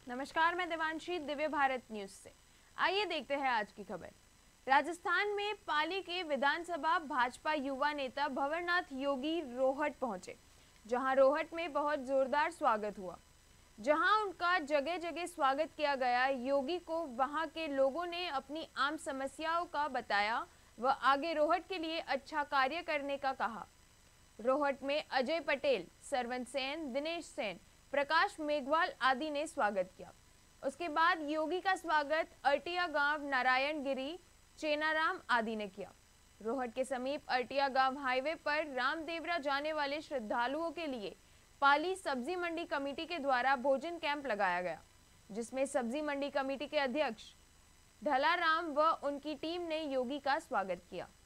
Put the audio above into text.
नमस्कार, मैं देवांशी दिव्य भारत न्यूज से। आइए देखते हैं आज की खबर। राजस्थान में पाली के विधानसभा भाजपा युवा नेता भंवरनाथ योगी रोहट पहुंचे, जहां रोहट में बहुत जोरदार स्वागत हुआ। जहां उनका जगह जगह स्वागत किया गया, योगी को वहां के लोगों ने अपनी आम समस्याओं का बताया व आगे रोहट के लिए अच्छा कार्य करने का कहा। रोहट में अजय पटेल, सरवन सेन, दिनेश सेन, प्रकाश मेघवाल आदि ने स्वागत किया। उसके बाद योगी का स्वागत अर्टिया गांव, नारायणगिरी, चेनाराम आदि ने किया। रोहट के समीप अर्टिया गांव हाईवे पर रामदेवरा जाने वाले श्रद्धालुओं के लिए पाली सब्जी मंडी कमेटी के द्वारा भोजन कैंप लगाया गया, जिसमें सब्जी मंडी कमेटी के अध्यक्ष ढलाराम व उनकी टीम ने योगी का स्वागत किया।